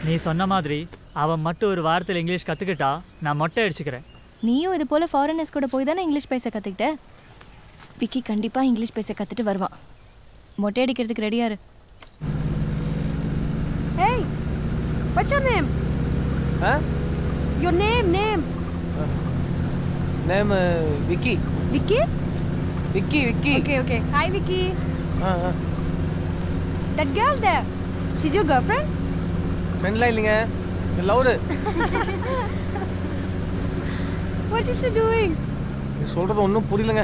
நீ சொன்ன மாதிரி அவன் மட்டும் ஒரு வாரத்தில் இங்கிலீஷ் கற்றுக்கிட்டா நான் மொட்டை அடிச்சுக்கிறேன். நீயும் இது போல் ஃபாரினர்ஸ் கூட போய் தானே இங்கிலீஷ் பேச கற்றுக்கிட்ட. விக்கி கண்டிப்பாக இங்கிலீஷ் பேச கற்றுட்டு வருவான். மொட்டை அடிக்கிறதுக்கு ரெடியா இரு. Hey, what's your name? Huh? Your name. Name Vicky. Vicky? Vicky. Okay. Hi, Vicky. That girl there, she's your girlfriend? Friend la illinga. Lover. What is she doing? நீ சொல்றது ஒண்ணும் புரியலங்க.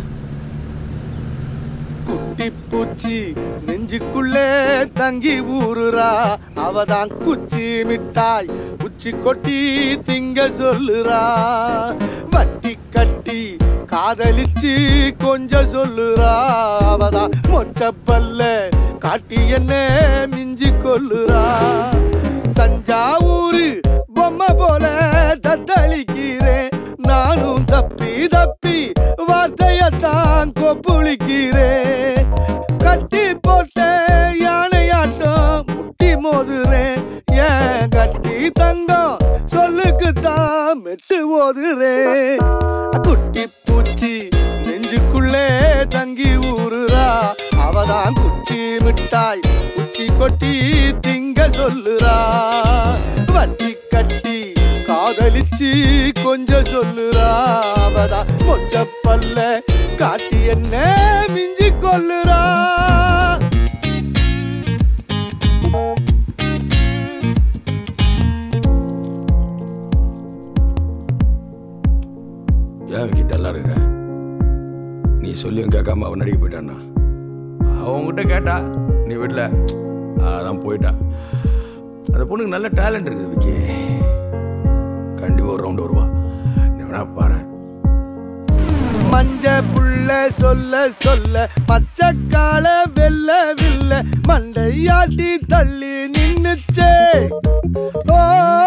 குட்டிப்பூச்சி நெஞ்சுக்குள்ளே தங்கி ஊறுறா, அவதான் குச்சி மிட்டாய் உச்சி கொட்டி திங்க சொல்லுறா. வட்டி கட்டி காதலிச்சு கொஞ்சம் சொல்லுறா, அவதான் மொச்சப்பல்ல காட்டி என்ன மிஞ்சி கொல்லுறா. தஞ்சாவூரு பொம்மை போல தத்தளிக்கிறேன், நானும் தப்பி வார்த்தையத்தான் கொப்புளிக்கிறேன். கட்டி போட்ட யானையாட்டம் முட்டி மோதுறேன், ஏன் கட்டி தங்கம் சொல்லுக்குத்தான் மெட்டு ஓதுறேன். குட்டி பூச்சி நெஞ்சுக்குள்ளே தங்கி ஊறுறா, அவதான் குச்சி மிட்டாய் உச்சி கொட்டி திங்க சொல்லுறா. வட்டி கட்டி காதலிச்சு கொஞ்சம் சொல்லுறா, அவதான் மொச்சப்பல்ல காட்டி என்ன மிஞ்சி கொல்லுறா. ஏன் டல்லா இருக்கிற? நீ சொல்லியும் கேட்காம அவன் நடிக்க போயிட்டான்னா? அவங்ககிட்ட கேட்டா நீ வீட்டில் அதான் போயிட்டா. அந்த பொண்ணுக்கு நல்ல டேலண்ட் இருக்குது விக்கி, கண்டிப்பா ஒரு ரவுண்ட் வருவா, நீ வேணா பாரு. மஞ்ச புள்ள சொல்ல பச்சைக்கால வெல்ல மண்டையாட்டி தள்ளி நின்னுச்சே. ஓ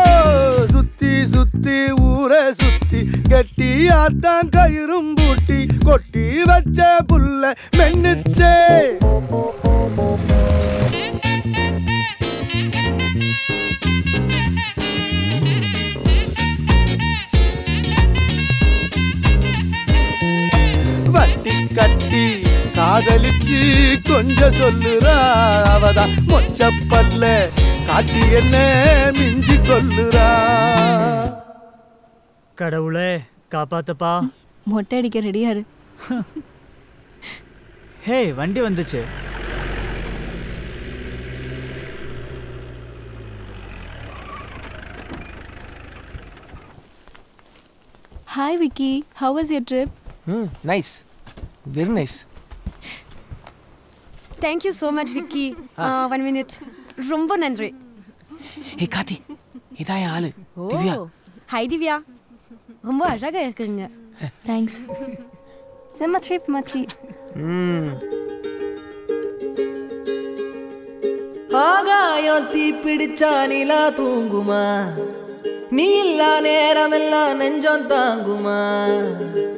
சுத்தி ஊரை சுத்தி கெட்டியாத்தான் கயிறும் பூட்டி கொட்டி வச்ச புள்ள மென்னுச்சே. வட்டி கட்டி காதலிச்சு கொஞ்சம் சொல்லுறா, அவதான் மொச்சப்பல்ல காட்டி என்ன மிஞ்சி கொல்லுறா. கடவுளே காப்பாத்தப்பா. மொட்டை அடிக்க ரெடியா இரு. ஹே, வண்டி வந்துச்சு. Hi Vicky, how was your trip? Nice, very nice. Thank you so much, Vicky. 1 minute. ரொம்ப நன்றி. Hey காத்தி, இதான் என் ஆளு திவ்யா. Hi Divya. ரொம்ப அழகா இருக்கீங்க. Thanks. செம்ம ட்ரிப் மச்சி. ஆகாயம் தீ பிடிச்சா நிலா தூங்குமா, நீ இல்லா நேரமெல்லாம் நெஞ்சம் தாங்குமா.